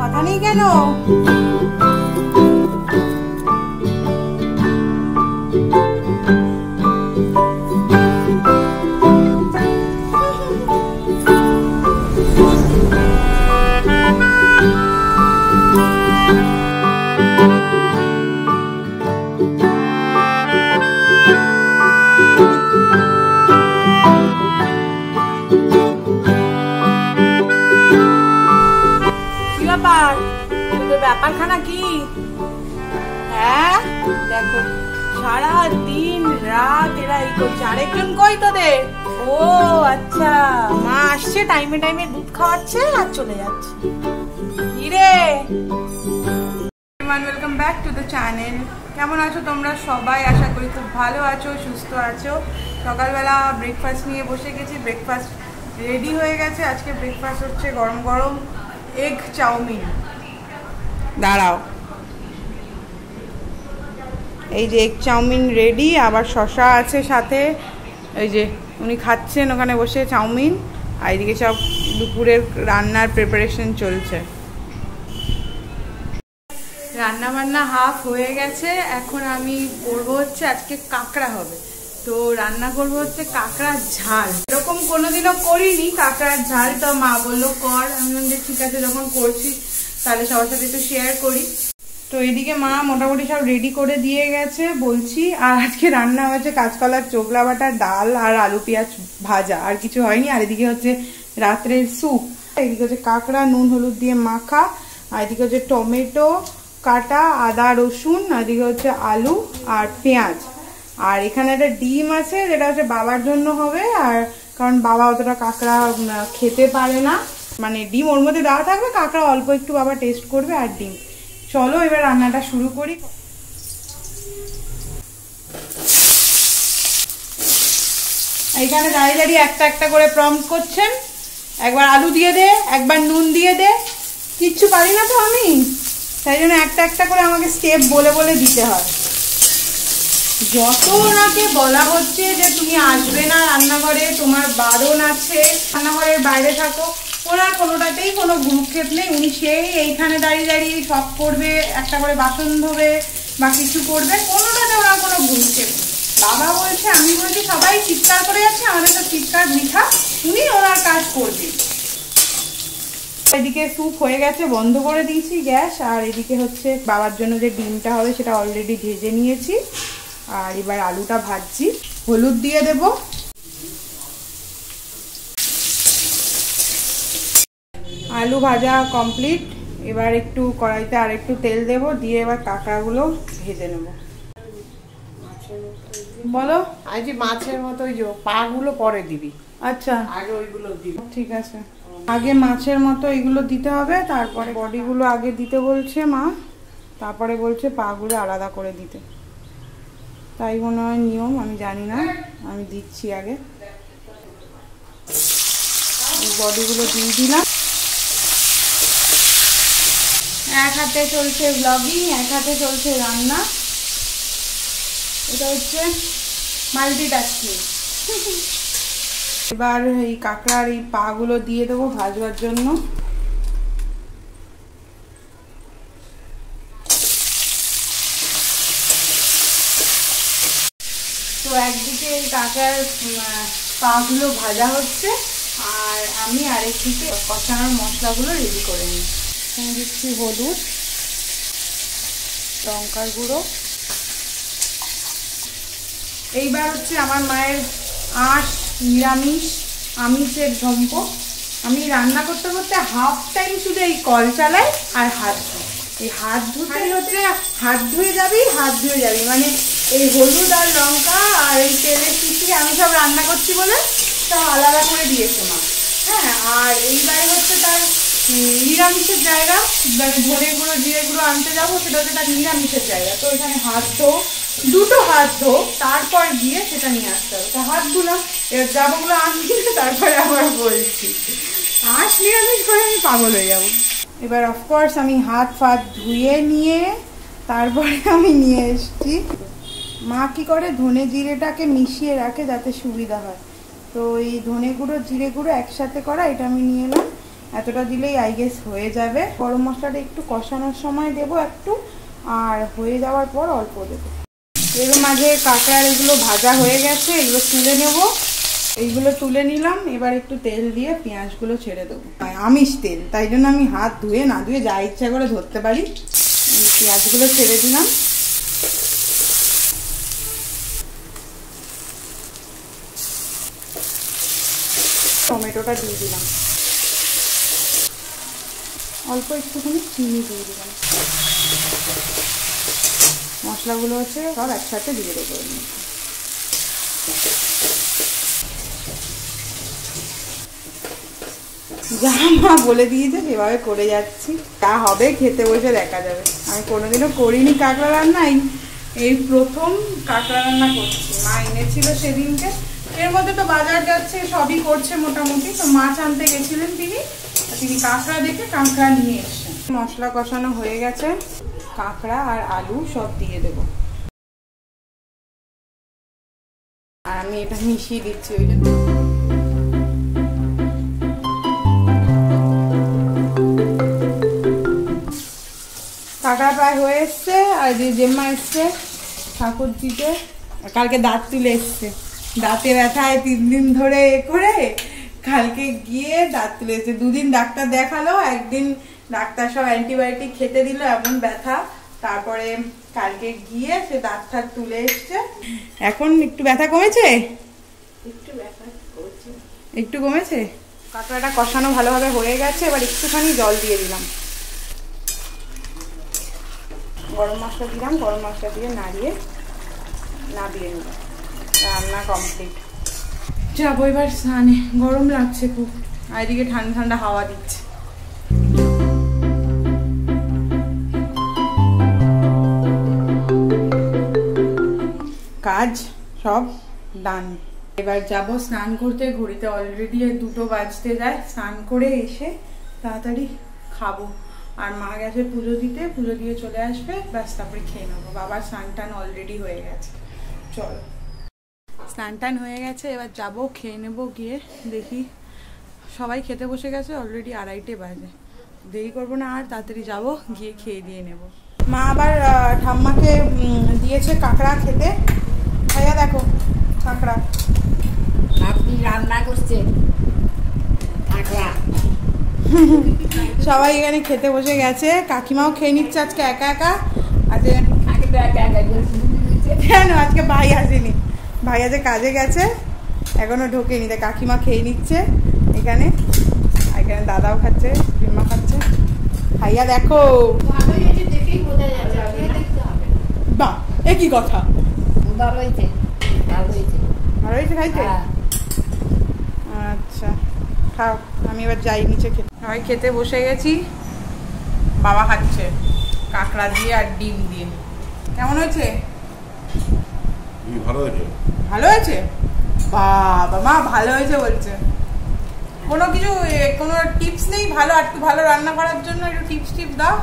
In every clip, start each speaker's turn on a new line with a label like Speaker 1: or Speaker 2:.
Speaker 1: মাথা নেই কেন? ব্যাপারখানা কি? হ্যাঁ দেখো সারা দিন রাত এরা এই করছে। আরেকজন কই তোদের? ও আচ্ছা, মা আসছে টাইমে টাইমে দুধ খাওয়াচ্ছে আর চলে যাচ্ছে। কিরে, welcome back to the channel. কেমন আছো তোমরা সবাই? আশা করি খুব ভালো আছো, সুস্থ আছো। সকালবেলা ব্রেকফাস্ট নিয়ে বসে গেছি, ব্রেকফাস্ট রেডি হয়ে গেছে। আজকে ব্রেকফাস্ট হচ্ছে গরম গরম এগ চাউমিন। দাঁড়াও, এই যে এগ চাউমিন রেডি, আবার শসা আছে সাথে। এই যে উনি খাচ্ছেন ওখানে বসে চাউমিন, আর এদিকে সব দুপুরের রান্নার প্রিপারেশন চলছে। রান্না বান্না হাফ হয়ে গেছে, এখন আমি করবো হচ্ছে আজকে কাঁকড়া হবে। তো রান্না করবো হচ্ছে কাঁকড়ার ঝাল। এরকম কোনোদিনও করিনি কাঁকড়ার ঝাল, তো মা বললো কর। আমি বললাম ঠিক আছে, যখন করছি তাহলে সবার সাথে একটু শেয়ার করি। তো এদিকে মা মোটামুটি সব রেডি করে দিয়ে গেছে বলছি। আর আজকে রান্না হয়েছে কাঁচকলার চোখলা বাটা, ডাল আর আলু পেঁয়াজ ভাজা, আর কিছু হয়নি। আর এদিকে হচ্ছে রাত্রের স্যুপ। এদিকে হচ্ছে কাঁকড়া নুন হলুদ দিয়ে মাখা, আর এদিকে হচ্ছে টমেটো কাটা, আদা রসুন, আর এদিকে হচ্ছে আলু আর পেঁয়াজ। আর এখানে একটা ডিম আছে যেটা হচ্ছে বাবার জন্য হবে, আর কারণ বাবা অতটা কাঁকড়া খেতে পারে না, মানে ডিম ওর মধ্যে দেওয়া থাকবে, কাঁকড়া অল্প একটু বাবা টেস্ট করবে আর ডিম। চলো এবার রান্নাটা শুরু করি। এইখানে দাঁড়িয়ে দাঁড়িয়ে একটা একটা করে প্রম্পট করছেন, একবার আলু দিয়ে দে, একবার নুন দিয়ে দে। কিচ্ছু পারি না তো আমি, তাই জন্য একটা একটা করে আমাকে স্টেপ বলে বলে দিতে হয়। যত ওনাকে বলা হচ্ছে যে তুমি আসবে না রান্নাঘরে, তোমার বারণ আছে, রান্নাঘরের বাইরে থাকো, ওনার কোনোটাতেই কোনো ভ্রুক্ষেপ নেই। উনি সেই এইখানে দাঁড়িয়ে দাঁড়িয়ে সব করবে, একটা করে বাসন ধোবে বা কিছু করবে, কোনোটাতে ওনার কোনো ভ্রুক্ষেপ নেই। বাবা বলছে, আমি বলছি সবাই চিৎকার করে যাচ্ছে, আমাদের তো চিৎকার বৃথা, উনি ওনার কাজ করবে। এদিকে স্যুপ হয়ে গেছে, বন্ধ করে দিয়েছি গ্যাস। আর এদিকে হচ্ছে বাবার জন্য যে ডিমটা হবে সেটা অলরেডি ভেজে নিয়েছি, আর এবার আলুটা ভাজছি। হলুদ দিয়ে দেব, আলু ভাজা কমপ্লিট। এবার একটু কড়াইতে আর একটু তেল দেব, দিয়ে এবার কাঁকড়াগুলো ভেজে নেব। বলো।
Speaker 2: আজ মাছের মতো ওই যে পা গুলো পরে দিবি।
Speaker 1: আচ্ছা,
Speaker 2: আগে ওইগুলো দিবি।
Speaker 1: ঠিক আছে, আগে মাছের মতো এগুলো দিতে হবে, তারপরে বডিগুলো আগে দিতে বলছে মা, তারপরে বলছে পাগুলো আলাদা করে দিতে। তাই মনে হয় নিয়ম, আমি জানি না, আমি দিচ্ছি আগে। এই বডিগুলো দিয়ে দিলাম। এক হাতে চলছে ব্লগিং, এক হাতে চলছে রান্না। এটা হচ্ছে মাল্টিটাস্কিং। এবার এই কাঁকড়ার এই পাগুলো দিয়ে দেবো ভাজবার জন্য। তো একদিকে এই কাঁকড়ার পাগুলো ভাজা হচ্ছে, আর আমি আরেকদিকে কষানোর মশলাগুলো রেডি করে নিই। এখানে দিচ্ছি হলুদ, লঙ্কার গুঁড়ো। এইবার হচ্ছে আমার মায়ের আঁশ নিরামিষ আমিষের ঝম্প। আমি রান্না করতে করতে হাফ টাইম শুধু এই কল চালাই আর হাত ধুই। এই হাত ধুতে হচ্ছে হাত ধুয়ে যাবি, হাত ধুয়ে যাবি, মানে এই হলুদ আর লঙ্কা আর এই তেলের শিশি আমি সব রান্না করছি বলে সব আলাদা করে দিয়েছে মা। হ্যাঁ, আর এইবারে হচ্ছে তার নিরামিষের জায়গা, ধনে গুঁড়ো জিরে গুঁড়ো আনতে যাবো, সেটা হচ্ছে তার নিরামিষের জায়গা। তো এখানে হাত ধো, দুটো হাত ধো, তারপর গিয়ে সেটা নিয়ে আসতে হবে। তো হাত ধুলাম, এবার জামাগুলো আনবি, তারপরে আবার বলছি আঁশ নিরামিষ করে আমি পাগল হয়ে যাবো। এবার অফকোর্স আমি হাত ফাত ধুয়ে নিয়ে তারপরে আমি নিয়ে এসছি। মা কি করে ধনে জিরেটাকে মিশিয়ে রাখে যাতে সুবিধা হয়। তো এই ধনে গুঁড়ো জিরে গুঁড়ো একসাথে করা, এটা আমি নিয়ে এলাম। এতটা দিলেই আই গেস হয়ে যাবে। গরম মশলাটা একটু কষানোর সময় দেবো একটু, আর হয়ে যাওয়ার পর অল্প দেবো। এর মাঝে কাঁকড়ার এগুলো ভাজা হয়ে গেছে, এগুলো তুলে নেব। এইগুলো তুলে নিলাম, এবার একটু তেল দিয়ে পেঁয়াজগুলো ছেড়ে দেবো। আমিষ তেল, তাই জন্য আমি হাত ধুয়ে না ধুয়ে যা ইচ্ছা করে ধরতে পারি। পেঁয়াজগুলো ছেড়ে দিলাম। টমেটোটা দিয়ে দিলাম, অল্প একটুখানি চিনি দিয়ে দিলাম। মশলাগুলো হচ্ছে সব একসাথে দিয়ে দেবো। যা মা বলে দিয়েছে সেভাবে করে যাচ্ছি, তা হবে খেতে বসে দেখা যাবে। আমি কোনোদিনও করিনি কাঁকড়া রান্না, এই প্রথম কাঁকড়া রান্না করছি। মা এনেছিল সেদিনকে, এর মধ্যে তো বাজার যাচ্ছে, সবই করছে মোটামুটি। তো মাছ আনতে গেছিলেন তিনি কাঁকড়া দেখে কাঁকড়া নিয়ে এসছেন। মশলা কষানো হয়ে গেছে, কাঁকড়া আর আলু সব দিয়ে দেবো। আর আমি এটা মিশিয়ে দিচ্ছি ওই জন্য। কাঁকড়া প্রায় হয়ে এসছে, আর যে জেম্মা এসছে ঠাকুর দিতে, কালকে দাঁত তুলে এসছে। দাঁতে ব্যথায় 3 দিন ধরে করে কালকে গিয়ে দাঁত তুলে এসছে। 2 দিন ডাক্তার দেখালো, একদিন ডাক্তার সব অ্যান্টিবায়োটিক খেতে দিল এমন ব্যথা। তারপরে কালকে গিয়ে সে দাঁত ঠাত তুলে এসছে। এখন একটু ব্যথা কমেছে, একটু কমেছে। কাঁকড়াটা কষানো ভালোভাবে হয়ে গেছে, এবার একটুখানি জল দিয়ে দিলাম। গরম মশলা দিলাম, গরম মশলা দিয়ে নাড়িয়ে নামিয়ে নিলাম। রান্না কমপ্লিট। যাবো এবার স্নানে, গরম লাগছে খুব, আর এদিকে ঠান্ডা ঠান্ডা হাওয়া দিচ্ছে। কাজ সব ডান। এবার যাব স্নান করতে। ঘড়িতে অলরেডি 2টো বাজতে যায়। স্নান করে এসে তাড়াতাড়ি খাবো। আর মা গেছে পুজো দিতে, পুজো দিয়ে চলে আসবে, ব্যাস তারপরে খেয়ে নেবো। বাবার স্নান টান অলরেডি হয়ে গেছে। চলো, স্নান টান হয়ে গেছে, এবার যাবো খেয়ে নেবো। গিয়ে দেখি সবাই খেতে বসে গেছে, অলরেডি 2:30 বাজে। দেরি করবো না আর, তাড়াতাড়ি যাবো, গিয়ে খেয়ে দিয়ে নেবো। মা আবার ঠাম্মাকে দিয়েছে কাঁকড়া খেতে। ভাইয়া দেখো কাঁকড়া।
Speaker 3: আপনি রান্না করছেন কাঁকড়া।
Speaker 1: সবাই এখানে খেতে বসে গেছে। কাকিমাও খেয়ে নিচ্ছে আজকে একা একা। আজকে কেন আজকে ভাই আসেনি, ভাই আজকে কাজে গেছে, এখনো ঢোকেনি। তাই কাকিমা খেয়ে নিচ্ছে এখানে। এখানে দাদাও খাচ্ছে, বিমা খাচ্ছে। ভাইয়া দেখো, বাহ এ কি কথা,
Speaker 3: ভালো হয়েছে
Speaker 1: ভালো হয়েছে খাইতে। আচ্ছা খাও, আমি এবার যাই নিচে খেতে। সবাই খেতে বসে গেছি। বাবা খাচ্ছে কাঁকড়া দিয়ে আর ডিম দিয়ে। কেমন হয়েছে?
Speaker 4: ভালো হয়েছে।
Speaker 1: ভালো হয়েছে? বাবা মা ভালো হয়েছে বলছে। কোনো কিছু কোনো টিপস নেই ভালো, আর একটু ভালো রান্না করার জন্য একটু টিপস দাও।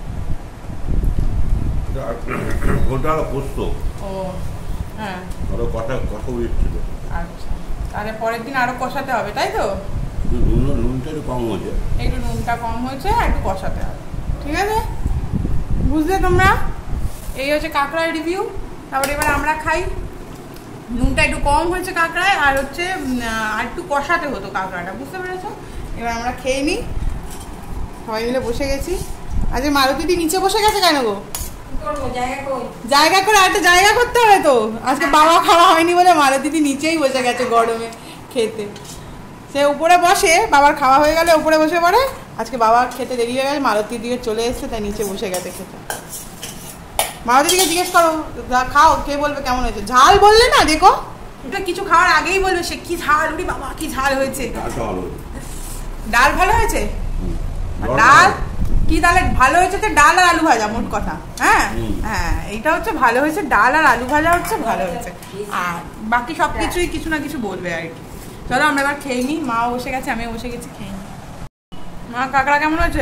Speaker 4: ওটা পোস্ত।
Speaker 1: ও হ্যাঁ,
Speaker 4: আরো কষা উঠছিল।
Speaker 1: আচ্ছা, তাহলে পরের দিন আরো কষাতে হবে, তাই তো?
Speaker 4: নুনটা একটু কম হয়েছে,
Speaker 1: একটু নুনটা কম হয়েছে, একটু কষাতে হবে। ঠিক আছে, বুঝলে তোমরা? এই হচ্ছে কাঁকড়ার রিভিউ। তারপরে এবার আমরা খাই। নুনটা একটু কম হয়েছে কাঁকড়ায়, আর হচ্ছে আর একটু কষাতে হতো কাঁকড়াটা, বুঝতে পেরেছো? এবার আমরা খেয়ে নিই। সবাই মিলে বসে গেছি। আজকে মারুতিদি নিচে বসে গেছে কেন গো? জায়গা করে একটা জায়গা করতে হবে তো। আজকে বাবা খাওয়া হয়নি বলে মারুতিদি নিচেই বসে গেছে গরমে খেতে। সে উপরে বসে, বাবার খাওয়া হয়ে গেলে উপরে বসে পড়ে। আজকে বাবা খেতে দেরি হয়ে গেছে, মারুতির দিকে চলে এসছে, তাই নিচে বসে গেছে খেতে। মারুতিদিকে জিজ্ঞেস করো খাও, কে বলবে কেমন হয়েছে। ঝাল বললে না, দেখো এটা কিছু খাওয়ার আগেই বলবে সে কি ঝাল। উনি বাবা কি ঝাল হয়েছে। ডাল ভালো হয়েছে? ডাল কি তাহলে ভালো হয়েছে? তো ডাল আর আলু ভাজা, মোট কথা। হ্যাঁ হ্যাঁ, এইটা হচ্ছে ভালো হয়েছে। ডাল আর আলু ভাজা হচ্ছে ভালো হয়েছে, আর বাকি সব কিছুই কিছু না কিছু বলবে আর কি। চলো আমরা এবার খেয়ে নিই। মাও বসে গেছে, আমিও বসে গেছি, খেয়ে নিই। মা কাঁকড়া কেমন হয়েছে?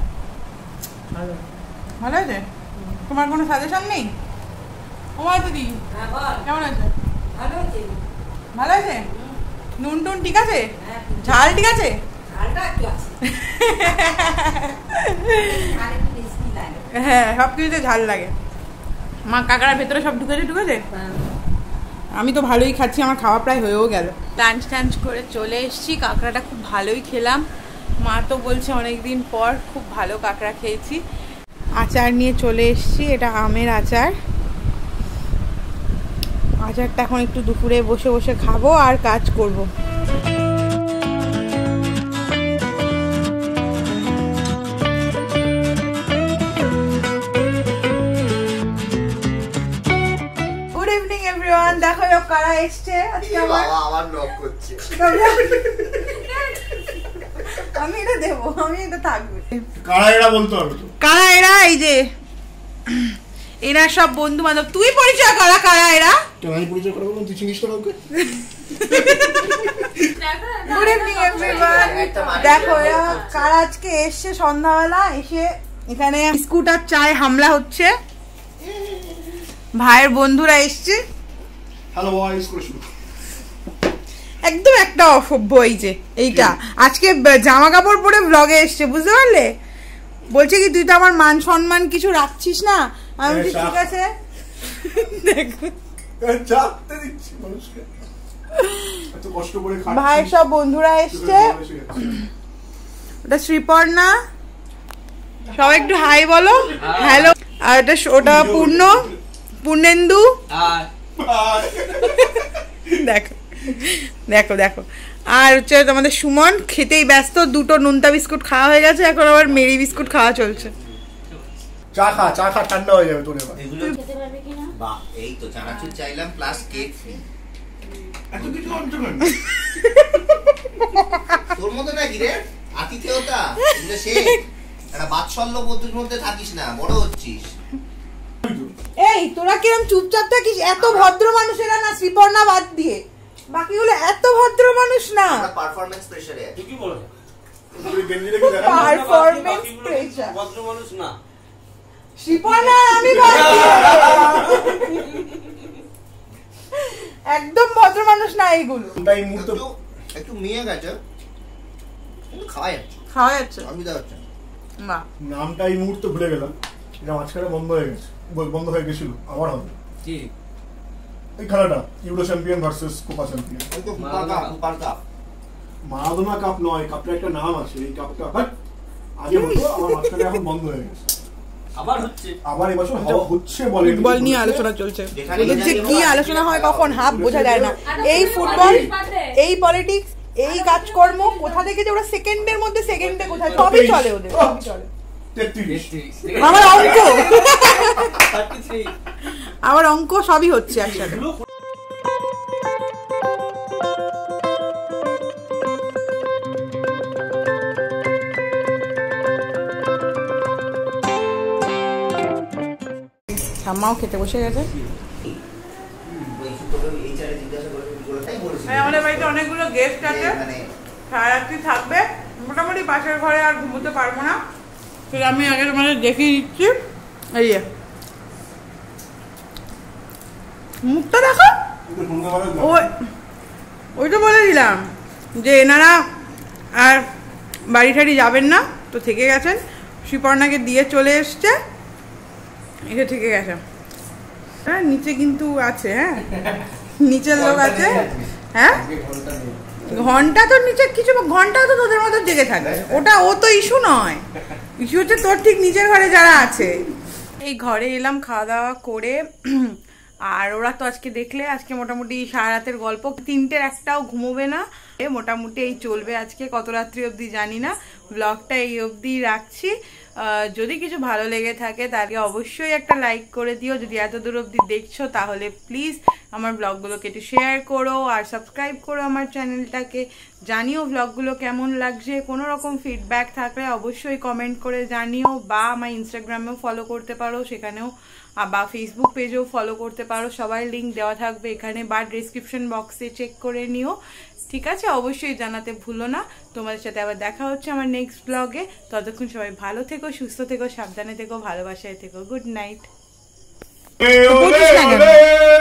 Speaker 1: ভালো হয়েছে? তোমার কোনো সাজেশন নেই? ও মা দিদি কেমন হয়েছে? ভালো হয়েছে? নুন টুন ঠিক আছে? ঝাল ঠিক আছে?
Speaker 3: ঝালটা একটু আছে আর একটু টেস্টি লাগে।
Speaker 1: হ্যাঁ, সব কিছুতে ঝাল লাগে। মা কাঁকড়ার ভেতরে সব ঢুকেছে। আমি তো ভালোই খাচ্ছি, আমার খাওয়া প্রায় হয়েও গেল। লাঞ্চ টাঞ্চ করে চলে এসেছি, কাঁকড়াটা খুব ভালোই খেলাম। মা তো বলছে অনেকদিন পর খুব ভালো কাঁকড়া খেয়েছি। আচার নিয়ে চলে এসেছি, এটা আমের আচার। আচারটা এখন একটু দুপুরে বসে বসে খাবো আর কাজ করব। গুড ইভিনিং এভরিওয়ান, দেখো কারা এসছে আজকে।
Speaker 5: আমার নক করছে।
Speaker 1: আমি এটা দেবো, আমি এটা থাকবে।
Speaker 5: কারা এরা বলতে হবে তো?
Speaker 1: কারা এরা? এই যে এরা সব বন্ধু বান্ধব। তুই পরিচয় করা কারা এরা?
Speaker 5: আমি পরিচয় করে বললাম, তুই চিনিস তো কাউকে?
Speaker 1: গুড ইভিনিং এভরিওয়ান, দেখো এরা কারা আজকে এসছে সন্ধ্যাবেলা। এসে এখানে বিস্কুট আর চায় হামলা হচ্ছে। ভাইয়ের বন্ধুরা এসছে।
Speaker 5: হ্যালো বয়স করে শুরু।
Speaker 1: একদম একটা অসভ্য এই যে এইটা আজকে জামা কাপড় পরে ব্লগে এসছে, বুঝতে পারলে? বলছে কি তুই তো আমার মান সম্মান কিছু রাখছিস না। আমি বলছি ঠিক আছে। দেখো
Speaker 5: চাপতে দিচ্ছি মানুষকে, এত কষ্ট করে খাচ্ছি।
Speaker 1: ভাইয়ের সব বন্ধুরা এসছে। ওটা শ্রীপর্ণা, সবাই একটু হাই বলো। হ্যালো। আর ওটা পূর্ণেন্দু। দেখো দেখো দেখো। আর হচ্ছে তোমাদের সুমন, খেতেই ব্যস্ত। দুটো নুনতা বিস্কুট খাওয়া হয়ে গেছে, এখন আবার মেরি বিস্কুট খাওয়া চলছে।
Speaker 5: চা খা, ঠান্ডা হয়ে যাবে তোর এবার।
Speaker 6: এগুলো খেতে পারবে কিনা? বাহ, এই তো চানাচুর চাইলাম প্লাস কেক ফ্রি।
Speaker 5: এত কিছু অঞ্চল
Speaker 6: তোর মতো নাকি রে আতিথেয়তা? এগুলো শেখ, একটা বাৎসল্য বন্ধুর মধ্যে থাকিস না, বড় হচ্ছিস।
Speaker 1: এই তোরা কিরম চুপচাপ থাকিস? এত ভদ্র মানুষেরা না, শ্রীপর্ণা বাদ দিয়ে বাকিগুলো এত ভদ্র মানুষ না।
Speaker 6: পারফরম্যান্স প্রেসারে আছে।
Speaker 7: কি বলে?
Speaker 1: Performance pressure.
Speaker 7: ভদ্র মানুষ না।
Speaker 1: শ্রীপর্ণা আমি বাদ দিয়ে। একদম ভদ্র মানুষ না এইগুলো।
Speaker 5: তাই মুহূর্তে
Speaker 6: একটু মেয়ে গেছে, কিন্তু খাওয়া যাচ্ছে,
Speaker 1: খাওয়া যাচ্ছে।
Speaker 6: অসুবিধা হচ্ছে না।
Speaker 1: বাহ,
Speaker 5: নামটা এই মুহূর্তে ভুলে গেলাম। এটা মাঝখানে বন্ধ হয়ে গেছিল, আবার হবে।
Speaker 7: কি
Speaker 5: এই খেলাটা Euro champion versus Copa champion.
Speaker 6: ওই তো কুপার কাপ।
Speaker 5: মারাদোনা কাপ নয়, কাপটা একটা নাম আছে। এই কাপটা আগে হতো, আমার মাঝখানে এখন বন্ধ হয়ে গেছে।
Speaker 7: আবার হচ্ছে?
Speaker 5: আবার এবছর হচ্ছে বলে।
Speaker 1: ফুটবল নিয়ে আলোচনা চলছে। এদের যে কি আলোচনা হয় কখন হাফ বোঝা যায় না। এই ফুটবল, এই পলিটিক্স, এই কাজকর্ম কোথা থেকে যে ওরা সেকেন্ডের মধ্যে সেকেন্ডে কোথায় সবই চলে ওদের, সবই চলে।
Speaker 5: 33
Speaker 1: আমার অঙ্ক
Speaker 7: 33
Speaker 1: আমার অঙ্ক সবই হচ্ছে একসাথে। ঠাম্মাও খেতে বসে গেছে। আমাদের বাড়িতে অনেকগুলো গেস্ট আছে, সারা রাত্রি থাকবে। মোটামুটি পাশের ঘরে আর ঘুমোতে পারবো না, সেটা আমি আগে তোমাদের দেখিয়ে দিচ্ছি। এই মুখটা দেখো। ওই তো বলে দিলাম যে এনারা আর বাড়ি ঠাড়ি যাবেন না, তো থেকে গেছেন। শ্রীপর্ণাকে দিয়ে চলে এসছে, এসে থেকে গেছে। হ্যাঁ, নিচে কিন্তু আছে। হ্যাঁ, নিচের লোক আছে। হ্যাঁ, ঘন্টা তো নিচে কিছু, ঘন্টা তো তোদের মতো জেগে থাকে। ওটা ও তো ইস্যু নয়, ইস্যু হচ্ছে তোর ঠিক নিচের ঘরে যারা আছে। এই ঘরে এলাম খাওয়া দাওয়া করে। আর ওরা তো আজকে দেখলে আজকে মোটামুটি সারা রাতের গল্প, 3টের একটাও ঘুমোবে না। মোটামুটি এই চলবে আজকে, কত রাত্রি অবধি জানি না। ব্লগটা এই অবধি রাখছি। যদি কিছু ভালো লেগে থাকে তাহলে অবশ্যই একটা লাইক করে দিও। যদি এত দূর অবধি দেখছো তাহলে প্লিজ আমার ব্লগগুলোকে একটু শেয়ার করো আর সাবস্ক্রাইব করো আমার চ্যানেলটাকে। জানিও ব্লগগুলো কেমন লাগছে। কোনো রকম ফিডব্যাক থাকলে অবশ্যই কমেন্ট করে জানিও, বা আমার ইনস্টাগ্রামেও ফলো করতে পারো, সেখানেও, বা ফেসবুক পেজেও ফলো করতে পারো। সবাই লিঙ্ক দেওয়া থাকবে এখানে বা ডিসক্রিপশন বক্সে, চেক করে নিও। ঠিক আছে, অবশ্যই জানাতে ভুলো না। তোমাদের সাথে আবার দেখা হচ্ছে আমার নেক্সট ব্লগে। ততক্ষণ সবাই ভালো থেকো, সুস্থ থেকো, সাবধানে থেকো, ভালোবাসায় থেকো। Good night.